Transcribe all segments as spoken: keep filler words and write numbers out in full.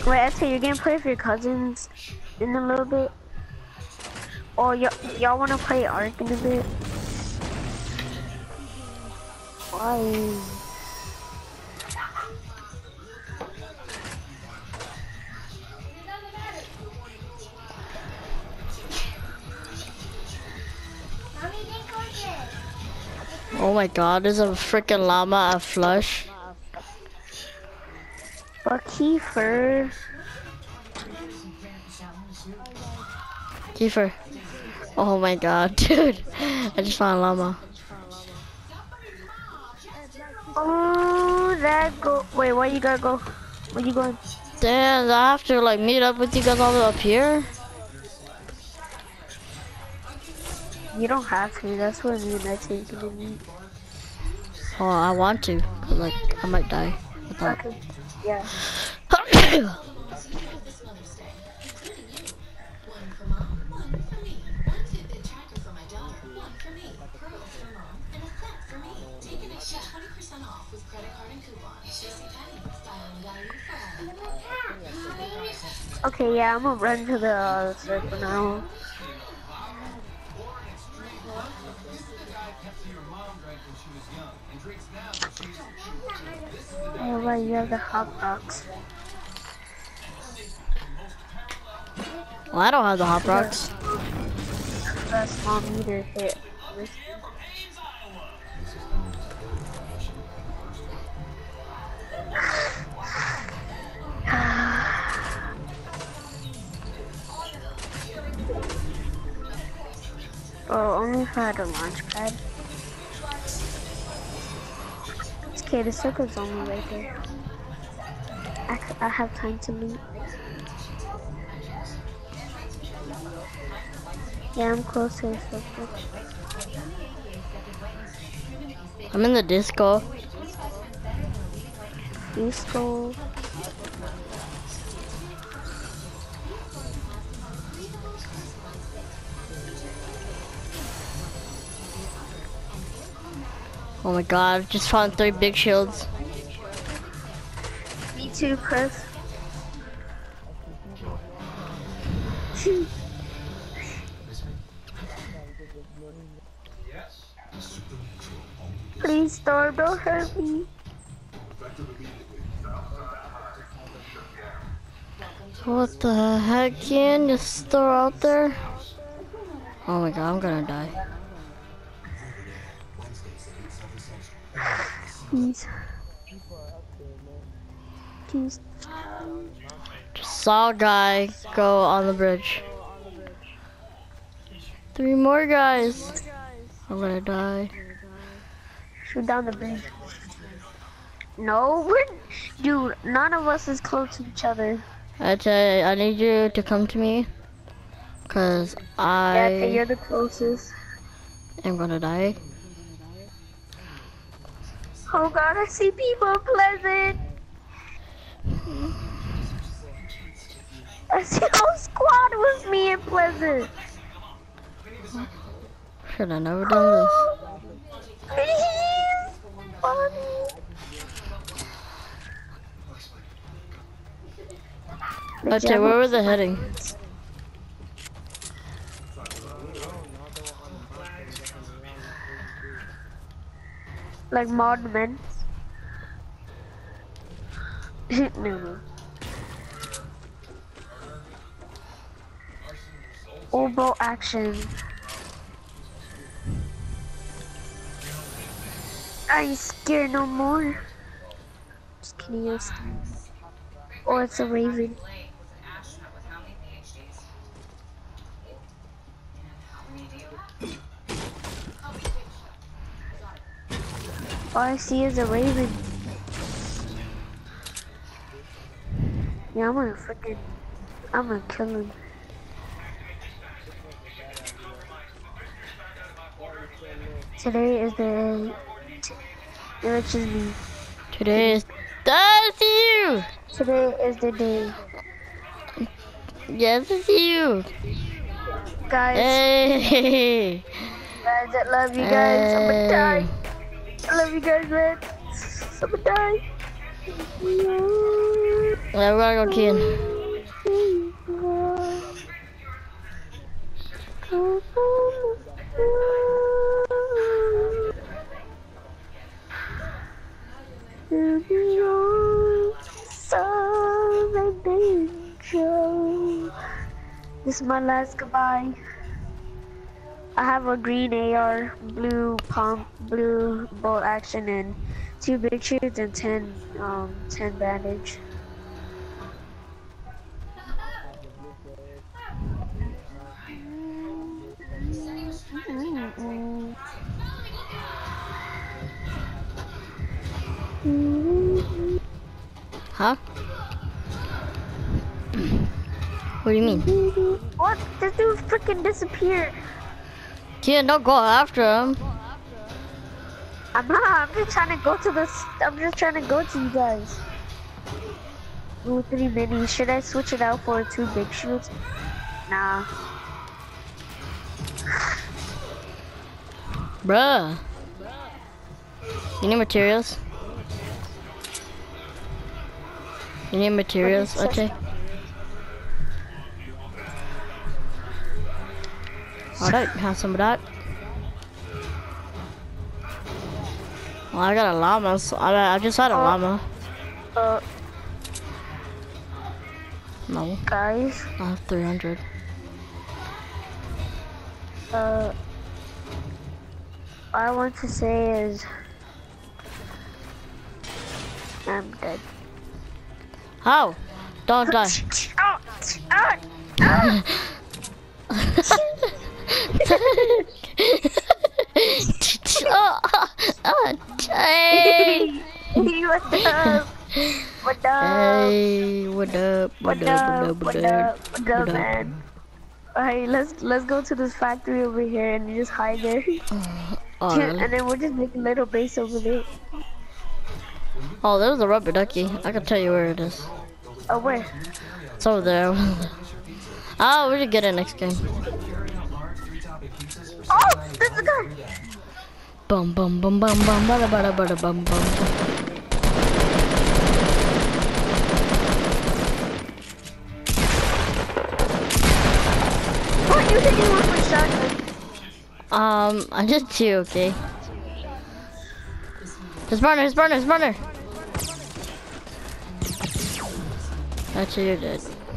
Wait, actually, you're gonna play with your cousins in a little bit? Or y'all wanna play Ark in a bit? Why? Oh my god, there's a freaking llama at Flush. But Kiefer. Kiefer. Oh my god, dude. I just found a llama. Oh, that go. Wait, where you gotta go? Where you going? Damn, I have to like meet up with you guys all the way up here? You don't have to. That's what me and I take to meet. Oh, I want to. But, like, I might die. Okay. Yeah. Okay, yeah, I'm gonna run to the uh, circle now. Oh, right, you have the hot box. Well, I don't have the hot rocks. The small meter hit. Oh, only if I had a launch pad. It's okay, the circle's only right there. I, I have time to loot. Yeah, I'm close to the circle. I'm in the disco. Disco. Oh my god, just found three big shields. Me too, Chris. Please, Storm, don't hurt me. What the heck, Ian? Just throw out there? Oh my god, I'm gonna die. Please. Please. Just saw a guy go on the bridge. Three more guys. I'm gonna die. Shoot down the bridge. No, we're, dude, none of us is close to each other. I tell you, I need you to come to me. Cause I Yeah, okay, you're the closest. am gonna die. Oh god, I see people Pleasant. I see a whole squad with me in Pleasant. Should I never done Oh, please, funny. this? Okay, where were they heading? Like mod men. No, no. Oboe action. Are you scared no more? Just kidding, you're scared. Oh, it's a raven. All I see is a raven. Yeah, I'm gonna freaking, I'm gonna kill him. Today is the, which is me. Today is, that's you! Today is the day. Yes, it's you! Guys, Hey! guys, I love you guys. I'm gonna die. I love you guys, man. I'm gonna die. Yeah, we gotta go key in. This is my last goodbye. I have a green A R, blue pump, blue bolt action, and two big shoots and ten, um, ten bandage. Huh? What do you mean? What? This dude freaking disappeared. Kid, don't go after him. I'm not. I'm just trying to go to this. I'm just trying to go to you guys. Ooh, three minis. Should I switch it out for two big shoots? Nah. Bruh. You need materials? You need materials, okay? Alright, have some of that. Well, I got a llama, so I, I just had a Oh. llama. Uh, No, guys. I have three hundred. Uh, all I want to say is I'm dead. How? Don't die. Oh, oh, oh. oh, oh, hey. What up? What up? Hey, what up? What, What up? up? What What up? up? What up, What up? man? Alright, let's let's go to this factory over here and just hide there. Oh, really? And then we'll just make a little base over there. Oh, there's a rubber ducky. I can tell you where it is. Oh, where? It's over there. Oh, we should get it next game. Oh, there's a guy. Bum bum bum bum bum bada bada bada bum bum. What? You hit me with my shotgun. Um, I did two, okay. His burner, his burner, his burner. That's what you did.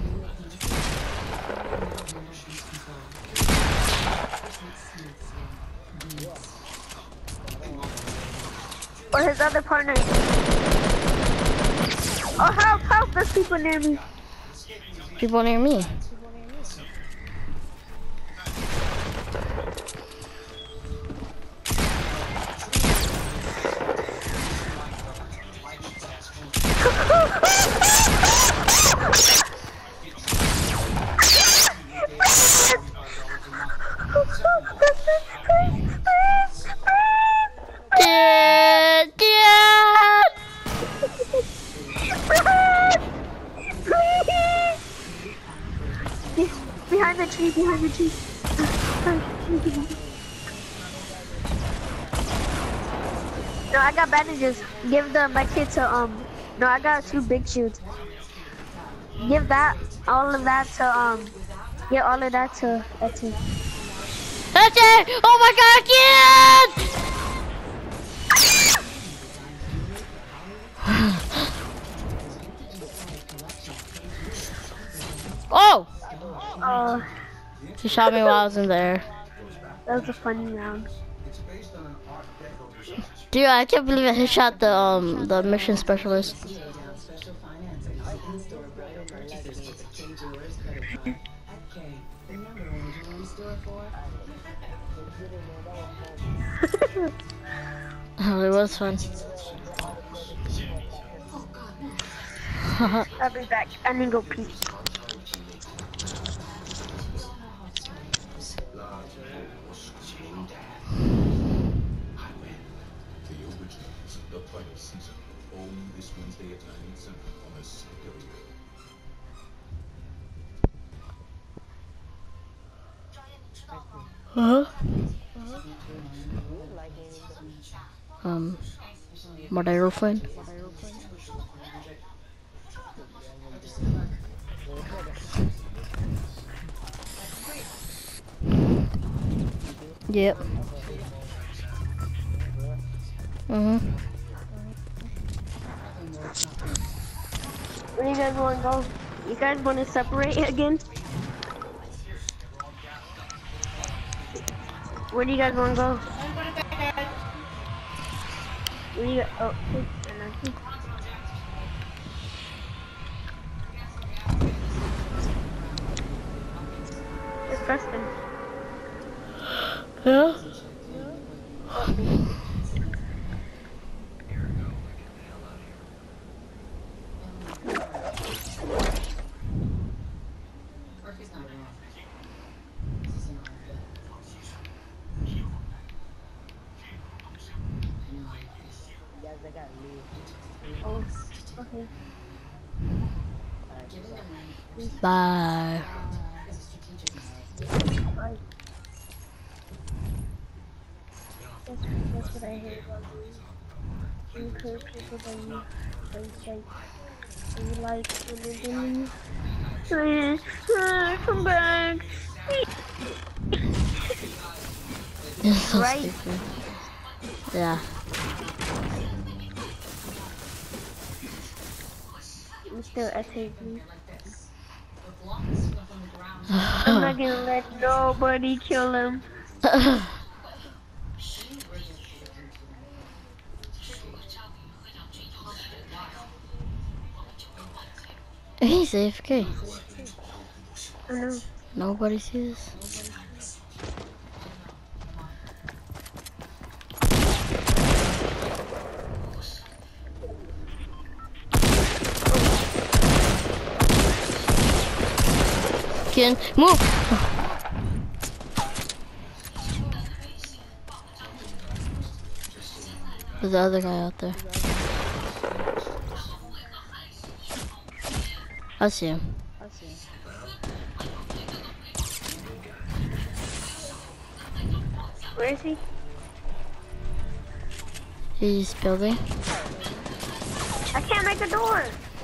Or his other partner. Oh, help, help, there's people near me. People near me. Dad, Dad! Behind the tree, behind the tree. No, I got bandages. Give the my kid to um. No, I got two big shoots. Give that, all of that to um. Give all of that to Etsy. That's it! Oh my god, kid! Oh! Oh, He shot me while I was in there. that was a funny round. Dude, I can't believe I shot the um the mission specialist. Oh, it was fun. I'll be back. I need to go pee. Huh? Um, my girlfriend. Yep. Mhm. Where do you guys want to go? You guys want to separate again? Where do you guys want to go? Where do you? Oh, hey, Anarchy. It's Preston. Yeah. Oh, okay. Bye. Bye. That's, that's what I hate about you. You encourage people that you, that you say, that you like, and then please, uh, come back. You're so Right? stupid. Yeah. You still S hate me. I'm not gonna let nobody kill him. He's A F K. I know. Nobody sees. Can move. There's the other guy out there. I see him. Where is he? He's building. I can't make a door.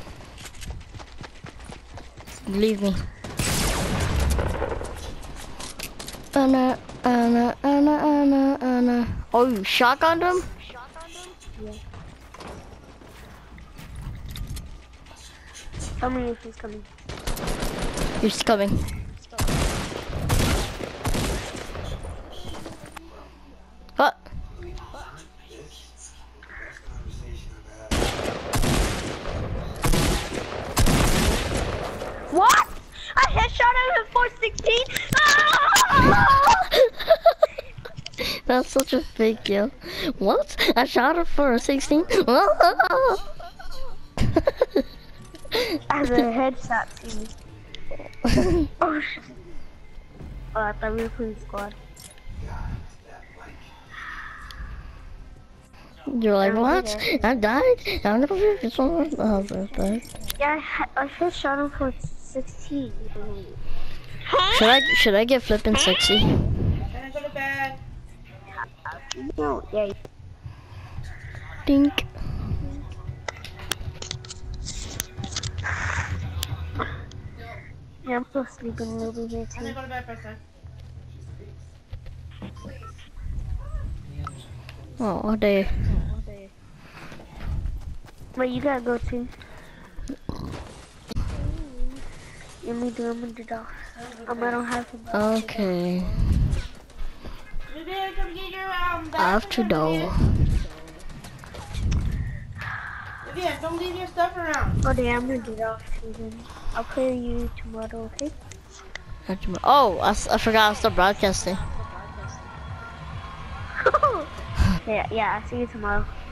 Leave me. Anna, Anna, Anna, Anna, Anna. Oh, you shotgunned him? Yeah. Tell me if he's coming. He's coming. What? What? I headshot him at four sixteen. That's such a fake kill. What? I shot her for a sixteen? As a headshot team. Oh shit. Oh, I thought we were playing squad. You're like, what? I died? I'm never fifty someone. Oh, birthday. Yeah, I, I headshot him for sixteen. Should I should I get flippin' sexy? Can I go to bed? No, yeah. Dink. Yeah, I'm still sleeping a little bit Can I too. go to bed for a sec? Oh, all day. Wait, you gotta go too. Let me do, I'm gonna do that. Um, I don't have to. Okay. Vivian, come get your um, bag. After though. Vivian, don't leave your stuff around. Oh, damn, I'm gonna do that too then. I'll play you tomorrow, okay? Oh, I, s- I forgot I was still broadcasting. yeah, yeah, I'll see you tomorrow.